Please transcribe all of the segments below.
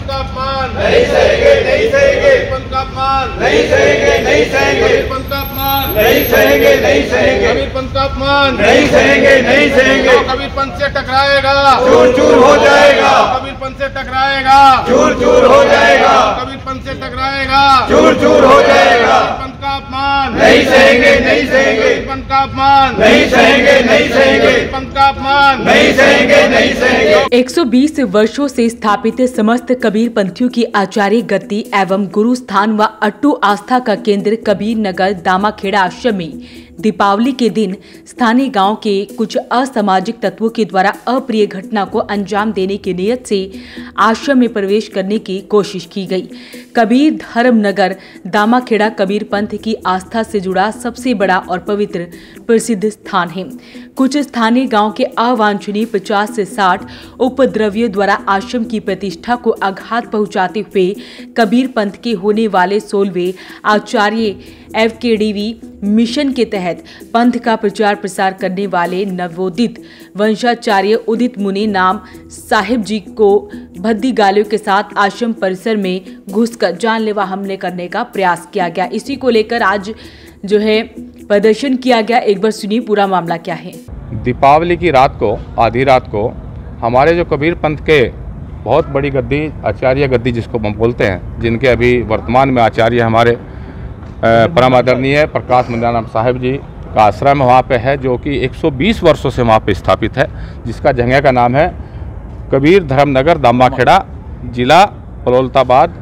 पंथ का अपमान नहीं सहेंगे, नहीं सहेंगे, पंथ का अपमान नहीं सहेंगे, नहीं सहेंगे, पंथ का अपमान नहीं सहेंगे, नहीं सहेंगे, कबीर पंथ का अपमान नहीं सहेंगे, नहीं सहेंगे, कबीर पंथ से टकराएगा, चूर चूर हो जाएगा, कबीर पंथ से टकराएगा, चूर चूर हो जाएगा, कबीर पंथ से टकराएगा, चूर चूर हो जाएगा, पंथ का अपमान नहीं सहेंगे, नहीं सहेंगे, पंथ का अपमान नहीं सहेंगे, नहीं सहेंगे, पंथ का अपमान नहीं सहेंगे, नहीं सहेंगे। 120 वर्षों से स्थापित समस्त कबीर पंथियों की आचार्य गद्दी एवं गुरु स्थान व अट्टू आस्था का केंद्र कबीर नगर दामाखेड़ा आश्रम में दीपावली के दिन स्थानीय गांव के कुछ असामाजिक तत्वों के द्वारा अप्रिय घटना को अंजाम देने की नियत से आश्रम में प्रवेश करने की कोशिश की गई। कबीर धर्म नगर दामाखेड़ा कबीर पंथ की आस्था से जुड़ा सबसे बड़ा और पवित्र प्रसिद्ध स्थान है। कुछ स्थानीय गांव के अवांछनीय 50 से 60 उपद्रवियों द्वारा आश्रम की प्रतिष्ठा को आघात पहुंचाते हुए कबीर पंथ के होने वाले 16वें आचार्य FKDV मिशन के तहत पंथ का प्रचार प्रसार करने वाले नवोदित वंशाचार्य उदित मुनि नाम साहिब जी को भद्दी गालियों के साथ आश्रम परिसर में घुसकर जानलेवा हमले करने का प्रयास किया गया। इसी को लेकर आज जो है प्रदर्शन किया गया। एक बार सुनिए पूरा मामला क्या है। दीपावली की रात को आधी रात को हमारे जो कबीर पंथ के बहुत बड़ी गद्दी आचार्य गद्दी जिसको हम बोलते हैं, जिनके अभी वर्तमान में आचार्य हमारे परम आदरणीय प्रकाश मंदाराम साहिब जी का आश्रम वहाँ पे है, जो कि 120 वर्षों से वहाँ पे स्थापित है, जिसका जगह का नाम है कबीर धर्म नगर दामाखेड़ा, जिला पलोलताबाद,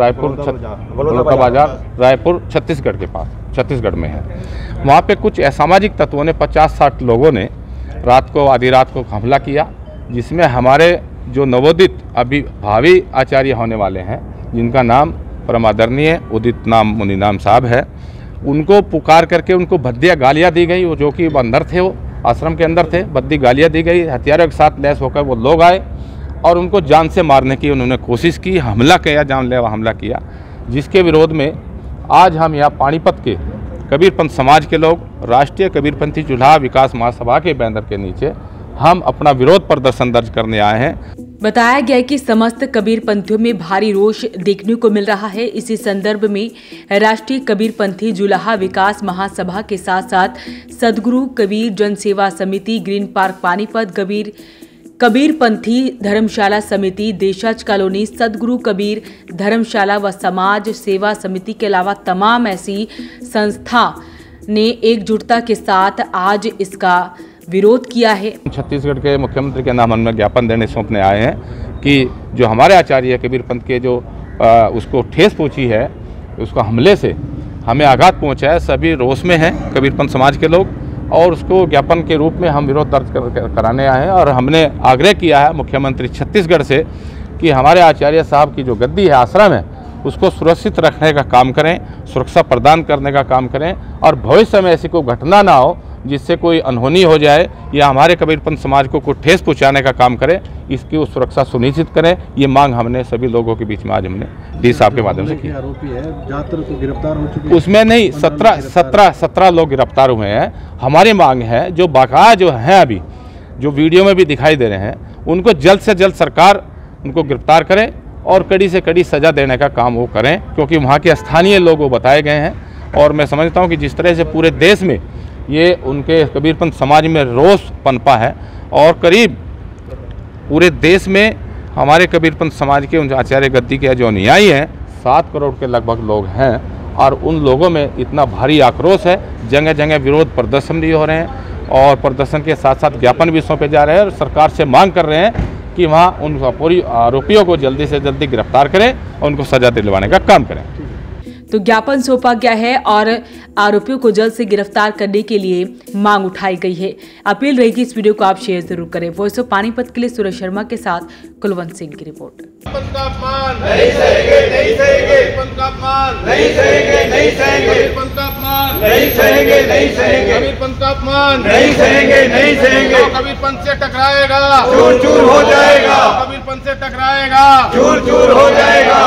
बाजार, रायपुर, छत्तीसगढ़ के पास, छत्तीसगढ़ में है। वहाँ पे कुछ असामाजिक तत्वों ने 50-60 लोगों ने रात को आधी रात को हमला किया, जिसमें हमारे जो नवोदित अभी भावी आचार्य होने वाले हैं, जिनका नाम परम आदरणीय उदित नाम मुनि नाम साहब है, उनको पुकार करके उनको भद्दिया गालियाँ दी गई। वो जो कि अंदर थे, वो आश्रम के अंदर थे, भद्दी गालियाँ दी गई। हथियारों के साथ लैस होकर वो लोग आए और उनको जान से मारने की उन्होंने कोशिश की, हमला किया, जानलेवा हमला किया, जिसके विरोध में आज हम यहाँ पानीपत के कबीर पंथ समाज के लोग राष्ट्रीय कबीरपंथी जुलाहा विकास महासभा के बैनर के नीचे हम अपना विरोध प्रदर्शन दर्ज करने आए हैं। बताया गया कि समस्त कबीर पंथियों में भारी रोष देखने को मिल रहा है। इसी संदर्भ में राष्ट्रीय कबीर पंथी जुलाहा विकास महासभा के साथ साथ सदगुरु कबीर जन सेवा समिति ग्रीन पार्क पानीपत, कबीर पंथी धर्मशाला समिति देशाज कॉलोनी, सदगुरु कबीर धर्मशाला व समाज सेवा समिति के अलावा तमाम ऐसी संस्था ने एकजुटता के साथ आज इसका विरोध किया है। छत्तीसगढ़ के मुख्यमंत्री के नाम हमें ज्ञापन देने सौंपने आए हैं कि जो हमारे आचार्य कबीर पंथ के जो उसको ठेस पहुंची है, उसको हमले से हमें आघात पहुंचा है। सभी रोष में हैं कबीर पंथ समाज के लोग और उसको ज्ञापन के रूप में हम विरोध दर्ज कराने आए हैं। और हमने आग्रह किया है मुख्यमंत्री छत्तीसगढ़ से कि हमारे आचार्य साहब की जो गद्दी है, आश्रम है, उसको सुरक्षित रखने का काम करें, सुरक्षा प्रदान करने का काम करें और भविष्य में ऐसी कोई घटना ना हो जिससे कोई अनहोनी हो जाए या हमारे कबीर पंथ समाज को कोई ठेस पहुंचाने का काम करें, इसकी उस सुरक्षा सुनिश्चित करें। ये मांग हमने सभी लोगों के बीच में आज हमने डी साहब के माध्यम से की। आरोपी है ज्यादातर तो गिरफ्तार हो चुके हैं, उसमें नहीं 17 लोग गिरफ्तार हुए हैं। हमारी मांग है जो बकाया जो हैं अभी जो वीडियो में भी दिखाई दे रहे हैं, उनको जल्द से जल्द सरकार उनको गिरफ्तार करे और कड़ी से कड़ी सज़ा देने का काम वो करें, क्योंकि वहाँ के स्थानीय लोग वो बताए गए हैं। और मैं समझता हूँ कि जिस तरह से पूरे देश में ये उनके कबीरपंथ समाज में रोष पनपा है और करीब पूरे देश में हमारे कबीरपंथ समाज के उन आचार्य गद्दी के जो अनुयायी हैं 7 करोड़ के लगभग लोग हैं और उन लोगों में इतना भारी आक्रोश है। जगह जगह विरोध प्रदर्शन भी हो रहे हैं और प्रदर्शन के साथ साथ ज्ञापन भी सौंपे जा रहे हैं और सरकार से मांग कर रहे हैं कि वहाँ उन पूरी आरोपियों को जल्दी से जल्दी गिरफ्तार करें और उनको सजा दिलवाने का काम करें। तो ज्ञापन सौंपा गया है और आरोपियों को जल्द से गिरफ्तार करने के लिए मांग उठाई गई है। अपील रहेगी इस वीडियो को आप शेयर जरूर करें। वॉइस ऑफ पानीपत के लिए सूरज शर्मा के साथ कुलवंत सिंह की रिपोर्ट। पंथ का अपमान नहीं सहेंगे, नहीं सहेंगे, पंथ का अपमान नहीं सहेंगे, नहीं सहेंगे, पंथ का अपमान नहीं सहेंगे, नहीं सहेंगे, कबीर पंथ का अपमान नहीं सहेंगे, नहीं सहेंगे, कबीर पंथ से टकराएगा, चूर चूर हो जाएगा, कबीर पंथ से टकराएगा, चूर चूर हो जाएगा।